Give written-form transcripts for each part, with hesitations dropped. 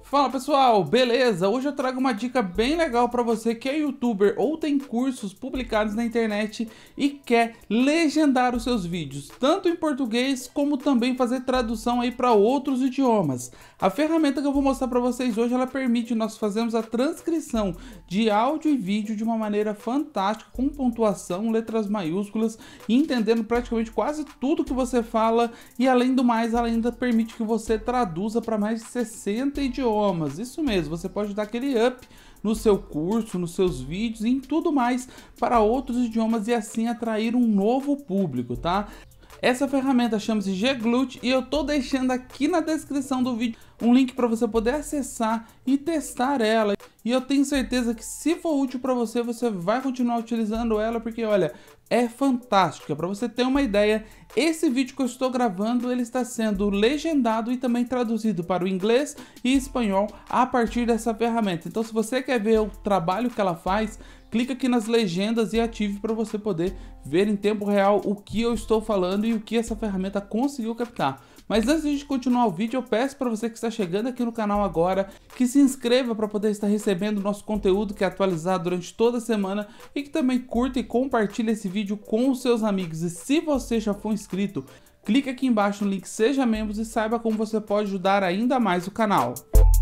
Fala pessoal, beleza? Hoje eu trago uma dica bem legal para você que é youtuber ou tem cursos publicados na internet e quer legendar os seus vídeos, tanto em português como também fazer tradução aí para outros idiomas. A ferramenta que eu vou mostrar para vocês hoje, ela permite nós fazermos a transcrição de áudio e vídeo de uma maneira fantástica, com pontuação, letras maiúsculas, e entendendo praticamente quase tudo que você fala, e além do mais, ela ainda permite que você traduza para mais de 60 idiomas. Isso mesmo, você pode dar aquele up no seu curso, nos seus vídeos e em tudo mais para outros idiomas e assim atrair um novo público, tá? Essa ferramenta chama-se Gglute e eu tô deixando aqui na descrição do vídeo um link para você poder acessar e testar ela. E eu tenho certeza que se for útil para você, você vai continuar utilizando ela, porque olha, é fantástica. Para você ter uma ideia, esse vídeo que eu estou gravando, ele está sendo legendado e também traduzido para o inglês e espanhol a partir dessa ferramenta. Então se você quer ver o trabalho que ela faz, clica aqui nas legendas e ative para você poder ver em tempo real o que eu estou falando e o que essa ferramenta conseguiu captar. Mas antes de continuar o vídeo, eu peço para você que está chegando aqui no canal agora, que se inscreva para poder estar recebendo o nosso conteúdo que é atualizado durante toda a semana e que também curta e compartilhe esse vídeo com os seus amigos. E se você já for inscrito, clique aqui embaixo no link Seja Membro e saiba como você pode ajudar ainda mais o canal.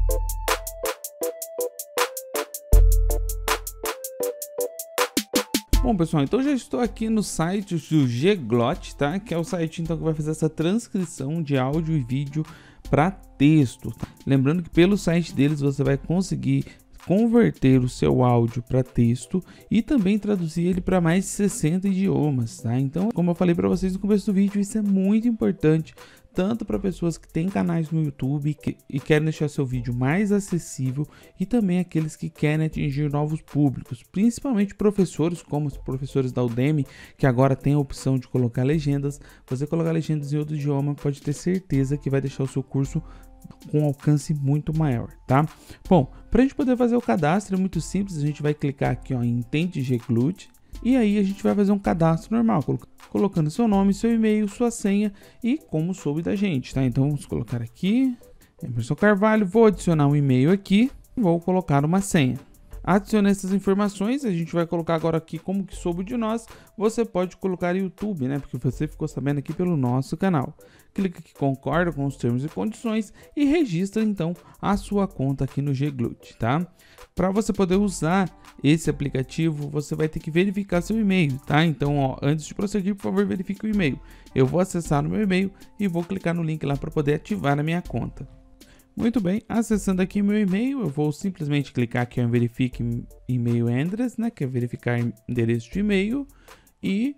Bom pessoal, então já estou aqui no site do Gglot, tá? Que é o site então que vai fazer essa transcrição de áudio e vídeo para texto, tá? Lembrando que pelo site deles você vai conseguir converter o seu áudio para texto e também traduzir ele para mais de 60 idiomas, tá? Então, como eu falei para vocês no começo do vídeo, isso é muito importante, tanto para pessoas que têm canais no YouTube e querem deixar seu vídeo mais acessível e também aqueles que querem atingir novos públicos, principalmente professores, como os professores da Udemy, que agora tem a opção de colocar legendas. Você colocar legendas em outro idioma, pode ter certeza que vai deixar o seu curso com um alcance muito maior, tá? Bom, para a gente poder fazer o cadastro é muito simples, a gente vai clicar aqui ó, em Entende Gglute e aí a gente vai fazer um cadastro normal, colocando seu nome, seu e-mail, sua senha e como soube da gente, tá? Então vamos colocar aqui, Emerson Carvalho, vou adicionar um e-mail aqui, vou colocar uma senha. Adicione essas informações, a gente vai colocar agora aqui como que soube de nós, você pode colocar YouTube, né? Porque você ficou sabendo aqui pelo nosso canal. Clica aqui, concorda com os termos e condições e registra então a sua conta aqui no Gglute, tá? Para você poder usar esse aplicativo, você vai ter que verificar seu e-mail, tá? Então, ó, antes de prosseguir, por favor, verifique o e-mail. Eu vou acessar no meu e-mail e vou clicar no link lá para poder ativar a minha conta. Muito bem, acessando aqui meu e-mail, eu vou simplesmente clicar aqui em Verifique e-mail address, né, que é verificar endereço de e-mail e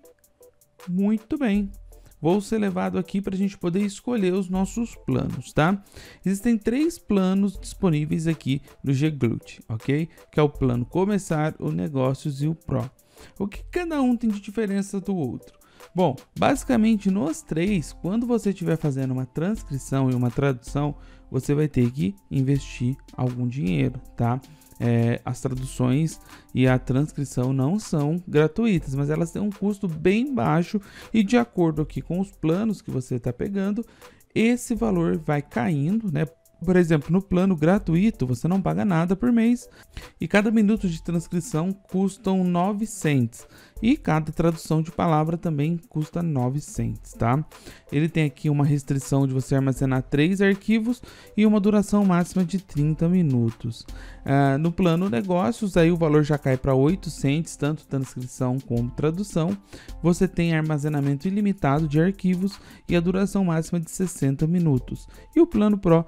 muito bem. Vou ser levado aqui para a gente poder escolher os nossos planos, tá? Existem 3 planos disponíveis aqui no Gglute, ok? Que é o plano Começar, o Negócios e o Pro. O que cada um tem de diferença do outro? Bom, basicamente nos 3, quando você estiver fazendo uma transcrição e uma tradução, você vai ter que investir algum dinheiro, tá? As traduções e a transcrição não são gratuitas, mas elas têm um custo bem baixo e de acordo aqui com os planos que você está pegando, esse valor vai caindo, né? Por exemplo, no plano gratuito você não paga nada por mês e cada minuto de transcrição custam 9 cents e cada tradução de palavra também custa 9 cents, tá? Ele tem aqui uma restrição de você armazenar 3 arquivos e uma duração máxima de 30 minutos. No plano negócios, aí o valor já cai para 8 cents, tanto transcrição como tradução. Você tem armazenamento ilimitado de arquivos e a duração máxima de 60 minutos. E o plano Pro,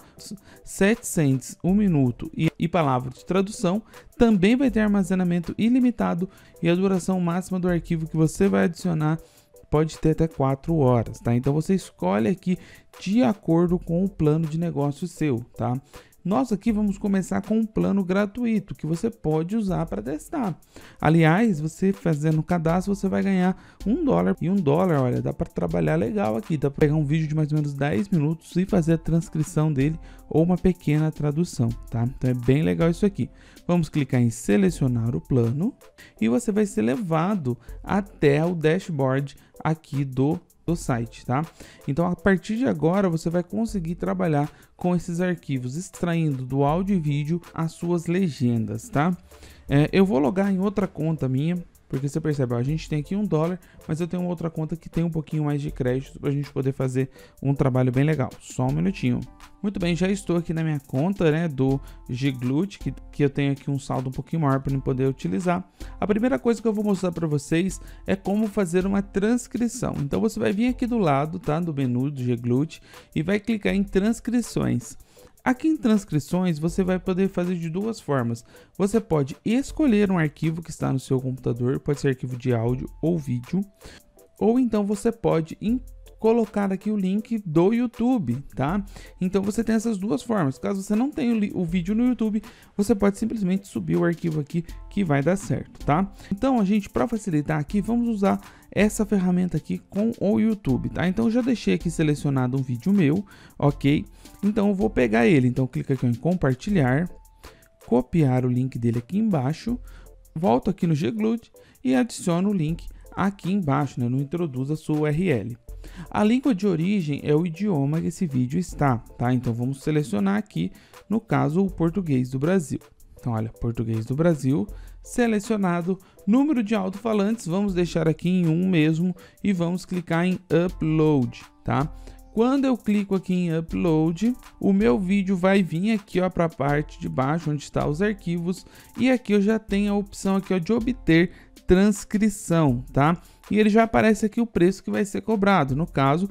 7 cents, 1 minuto e palavra de tradução, também vai ter armazenamento ilimitado e a duração máxima do arquivo que você vai adicionar pode ter até 4 horas, tá? Então você escolhe aqui de acordo com o plano de negócio seu, tá? Nós aqui vamos começar com um plano gratuito que você pode usar para testar. Aliás, você fazendo o cadastro, você vai ganhar $1 e $1, olha, dá para trabalhar legal aqui, dá para pegar um vídeo de mais ou menos 10 minutos e fazer a transcrição dele ou uma pequena tradução, tá? Então é bem legal isso aqui. Vamos clicar em selecionar o plano e você vai ser levado até o dashboard aqui do do site, tá? Então a partir de agora você vai conseguir trabalhar com esses arquivos, extraindo do áudio e vídeo as suas legendas, tá? Eu vou logar em outra conta minha, porque você percebe, ó, a gente tem aqui $1, mas eu tenho outra conta que tem um pouquinho mais de crédito para a gente poder fazer um trabalho bem legal. Só um minutinho. Muito bem, já estou aqui na minha conta, né, do Gglute, que eu tenho aqui um saldo um pouquinho maior para eu poder utilizar. A primeira coisa que eu vou mostrar para vocês é como fazer uma transcrição. Então você vai vir aqui do lado, tá, do menu do Gglute e vai clicar em transcrições. Aqui em transcrições você vai poder fazer de duas formas. Você pode escolher um arquivo que está no seu computador, pode ser arquivo de áudio ou vídeo, ou então você pode colocar aqui o link do YouTube, tá? Então você tem essas duas formas. Caso você não tenha o vídeo no YouTube, você pode simplesmente subir o arquivo aqui que vai dar certo, tá? Então a gente, para facilitar aqui, vamos usar essa ferramenta aqui com o YouTube, tá? Então eu já deixei aqui selecionado um vídeo meu, ok? Então eu vou pegar ele, então clica aqui em compartilhar, copiar o link dele aqui embaixo, volto aqui no Gglute e adiciono o link aqui embaixo, né? Não introduz a sua URL. A língua de origem é o idioma que esse vídeo está, tá? Então vamos selecionar aqui, no caso, o português do Brasil. Então olha, português do Brasil, selecionado, número de alto-falantes, vamos deixar aqui em 1 mesmo e vamos clicar em Upload, tá? Quando eu clico aqui em Upload, o meu vídeo vai vir aqui, ó, para a parte de baixo, onde está os arquivos, e aqui eu já tenho a opção aqui, ó, de obter transcrição, tá? E ele já aparece aqui o preço que vai ser cobrado, no caso,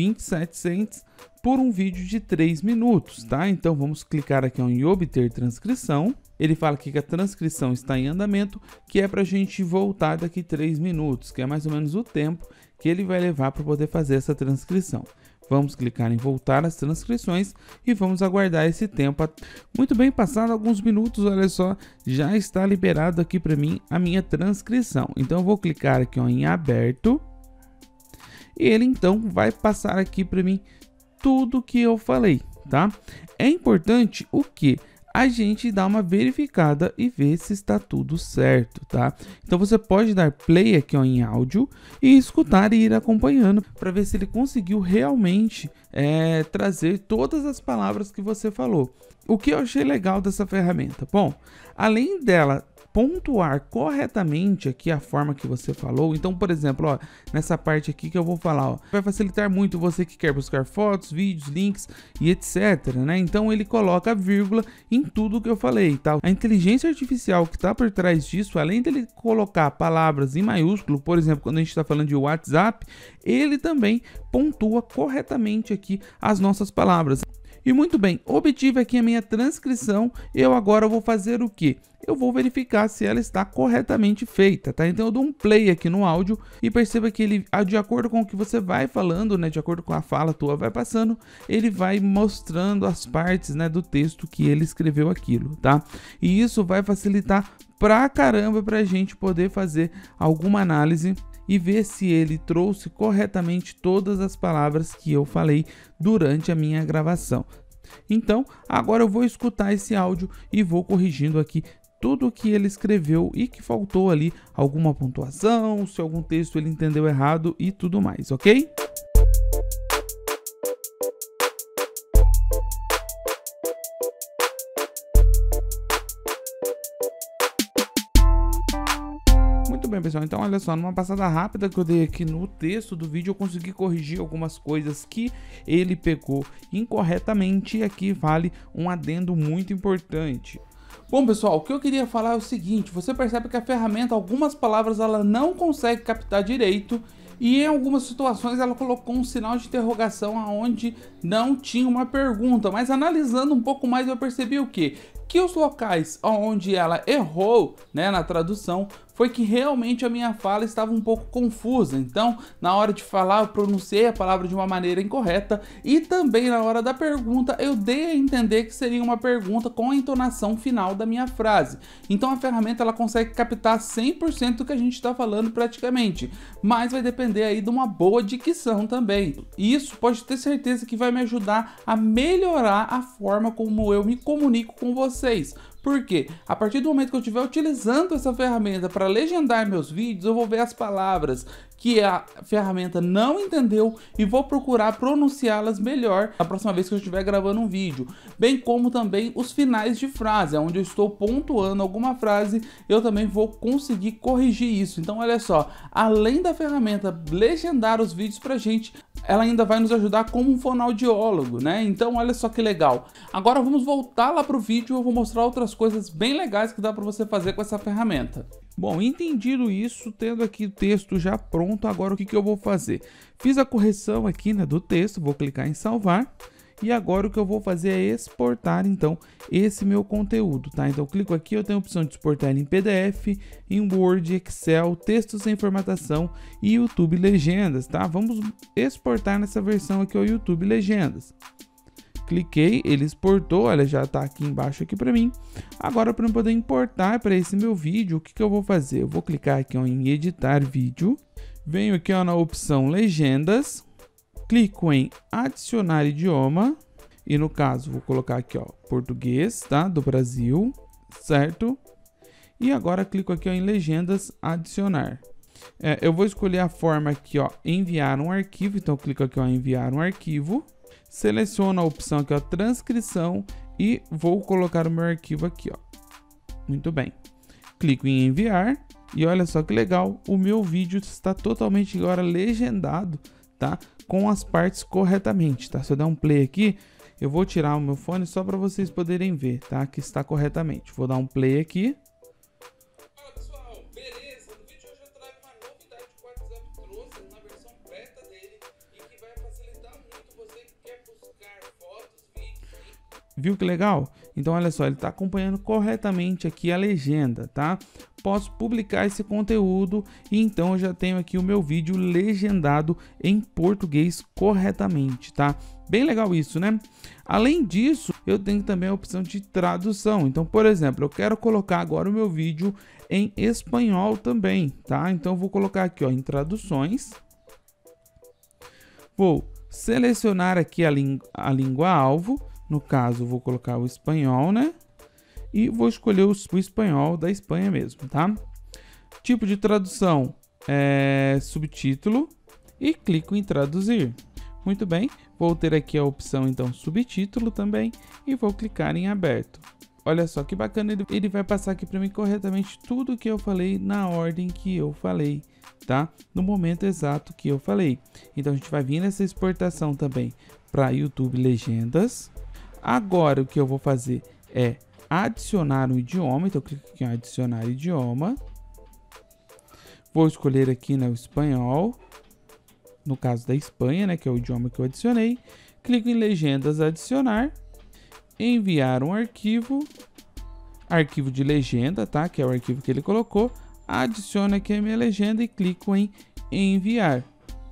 27 cents por um vídeo de 3 minutos, tá? Então vamos clicar aqui, ó, em obter transcrição. Ele fala aqui que a transcrição está em andamento, que é para a gente voltar daqui 3 minutos, que é mais ou menos o tempo que ele vai levar para poder fazer essa transcrição. Vamos clicar em voltar às transcrições e vamos aguardar esse tempo. Muito bem, passado alguns minutos, olha só, já está liberado aqui para mim a minha transcrição. Então eu vou clicar aqui, ó, em aberto e ele então vai passar aqui para mim tudo que eu falei, tá? É importante o que? A gente dá uma verificada e ver se está tudo certo, tá? Então você pode dar play aqui, ó, em áudio e escutar e ir acompanhando para ver se ele conseguiu realmente trazer todas as palavras que você falou. O que eu achei legal dessa ferramenta? Bom, além dela pontuar corretamente aqui a forma que você falou, então, por exemplo, ó, nessa parte aqui que eu vou falar, ó, vai facilitar muito você que quer buscar fotos, vídeos, links e etc, né? Então ele coloca vírgula em tudo que eu falei, tá? A inteligência artificial que está por trás disso, além dele colocar palavras em maiúsculo, por exemplo, quando a gente está falando de WhatsApp, ele também pontua corretamente aqui as nossas palavras. E muito bem, obtive aqui a minha transcrição, eu agora vou fazer o quê? Eu vou verificar se ela está corretamente feita, tá? Então eu dou um play aqui no áudio e perceba que ele, de acordo com o que você vai falando, né, de acordo com a fala tua vai passando, ele vai mostrando as partes, né, do texto que ele escreveu aquilo, tá? E isso vai facilitar pra caramba pra gente poder fazer alguma análise e ver se ele trouxe corretamente todas as palavras que eu falei durante a minha gravação. Então, agora eu vou escutar esse áudio e vou corrigindo aqui tudo o que ele escreveu e que faltou ali alguma pontuação, se algum texto ele entendeu errado e tudo mais, ok? Muito bem, pessoal, então olha só, numa passada rápida que eu dei aqui no texto do vídeo, eu consegui corrigir algumas coisas que ele pegou incorretamente e aqui vale um adendo muito importante. Bom, pessoal, o que eu queria falar é o seguinte, você percebe que a ferramenta, algumas palavras ela não consegue captar direito e em algumas situações ela colocou um sinal de interrogação onde não tinha uma pergunta, mas analisando um pouco mais eu percebi o quê? Que os locais onde ela errou, né, na tradução foi que realmente a minha fala estava um pouco confusa. Então, na hora de falar, eu pronunciei a palavra de uma maneira incorreta e também na hora da pergunta eu dei a entender que seria uma pergunta com a entonação final da minha frase. Então a ferramenta ela consegue captar 100% do que a gente está falando praticamente, mas vai depender aí de uma boa dicção também. E isso pode ter certeza que vai me ajudar a melhorar a forma como eu me comunico com você. vocês. Porque a partir do momento que eu estiver utilizando essa ferramenta para legendar meus vídeos, eu vou ver as palavras que a ferramenta não entendeu e vou procurar pronunciá-las melhor na próxima vez que eu estiver gravando um vídeo. Bem como também os finais de frase, onde eu estou pontuando alguma frase, eu também vou conseguir corrigir isso. Então olha só, além da ferramenta legendar os vídeos pra gente, ela ainda vai nos ajudar como um fonoaudiólogo, né? Então olha só que legal. Agora vamos voltar lá pro vídeo e eu vou mostrar outras coisas bem legais que dá para você fazer com essa ferramenta. Bom, entendido isso, tendo aqui o texto já pronto, agora o que eu vou fazer? Fiz a correção aqui, né, do texto, vou clicar em salvar. E agora o que eu vou fazer é exportar, então, esse meu conteúdo, tá? Então, eu clico aqui, eu tenho a opção de exportar ele em PDF, em Word, Excel, texto sem formatação e YouTube Legendas, tá? Vamos exportar nessa versão aqui, o YouTube Legendas. Cliquei, ele exportou, olha, já tá aqui embaixo aqui para mim. Agora, para eu poder importar para esse meu vídeo, o que eu vou fazer? Eu vou clicar aqui, ó, em editar vídeo, venho aqui, ó, na opção Legendas, clico em adicionar idioma e no caso vou colocar aqui, ó, português, tá? Do Brasil, certo? E agora clico aqui, ó, em legendas adicionar. Eu vou escolher a forma aqui, ó, enviar um arquivo, então eu clico aqui, ó, enviar um arquivo, seleciono a opção aqui, ó, transcrição e vou colocar o meu arquivo aqui, ó. Muito bem. Clico em enviar e olha só que legal, o meu vídeo está totalmente agora legendado, tá? Com as partes corretamente, tá? Se eu der um play aqui, eu vou tirar o meu fone só para vocês poderem ver, tá? Que está corretamente. Vou dar um play aqui. Fala pessoal, beleza? No vídeo hoje eu trago uma novidade que o WhatsApp trouxe na versão beta dele e que vai facilitar muito você que quer buscar fotos, vídeos. Viu que legal? Então olha só, ele está acompanhando corretamente aqui a legenda, tá? Posso publicar esse conteúdo e então eu já tenho aqui o meu vídeo legendado em português corretamente, tá? Bem legal isso, né? Além disso, eu tenho também a opção de tradução. Então, por exemplo, eu quero colocar agora o meu vídeo em espanhol também, tá? Então, eu vou colocar aqui, ó, em traduções. Vou selecionar aqui a língua-alvo. No caso, vou colocar o espanhol, né? E vou escolher o espanhol da Espanha mesmo, tá? Tipo de tradução é subtítulo e clico em traduzir. Muito bem, vou ter aqui a opção então subtítulo também e vou clicar em aberto. Olha só que bacana, ele vai passar aqui para mim corretamente tudo que eu falei na ordem que eu falei, tá? No momento exato que eu falei. Então a gente vai vir nessa exportação também para YouTube Legendas. Agora o que eu vou fazer é adicionar um idioma, então eu clico aqui em adicionar idioma. Vou escolher aqui, né, o espanhol, no caso da Espanha, né, que é o idioma que eu adicionei. Clico em legendas adicionar, enviar um arquivo de legenda, tá, que é o arquivo que ele colocou. Adiciono aqui a minha legenda e clico em enviar.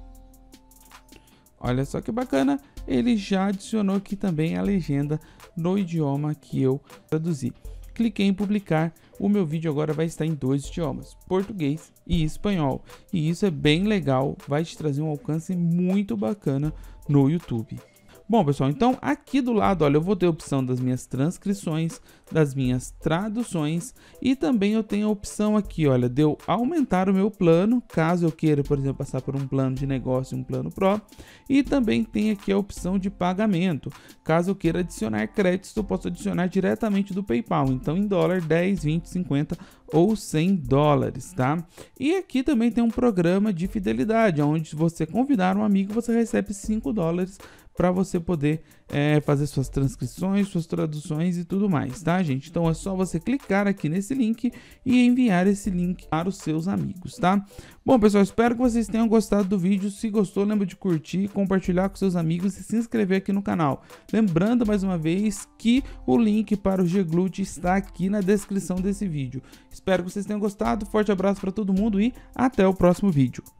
Olha só que bacana, ele já adicionou aqui também a legenda no idioma que eu traduzi. Cliquei em publicar, o meu vídeo agora vai estar em 2 idiomas, português e espanhol. E isso é bem legal, vai te trazer um alcance muito bacana no YouTube. Bom pessoal, então aqui do lado, olha, eu vou ter a opção das minhas transcrições, das minhas traduções e também eu tenho a opção aqui, olha, de eu aumentar o meu plano, caso eu queira, por exemplo, passar por um plano de negócio, um plano Pro, e também tem aqui a opção de pagamento, caso eu queira adicionar créditos, eu posso adicionar diretamente do PayPal, então em dólar, 10, 20, 50 ou 100 dólares, tá? E aqui também tem um programa de fidelidade, onde se você convidar um amigo, você recebe 5 dólares para você poder fazer suas transcrições, suas traduções e tudo mais, tá, gente? Então é só você clicar aqui nesse link e enviar esse link para os seus amigos, tá? Bom, pessoal, espero que vocês tenham gostado do vídeo. Se gostou, lembra de curtir, compartilhar com seus amigos e se inscrever aqui no canal. Lembrando mais uma vez que o link para o G-Glute está aqui na descrição desse vídeo. Espero que vocês tenham gostado. Forte abraço para todo mundo e até o próximo vídeo.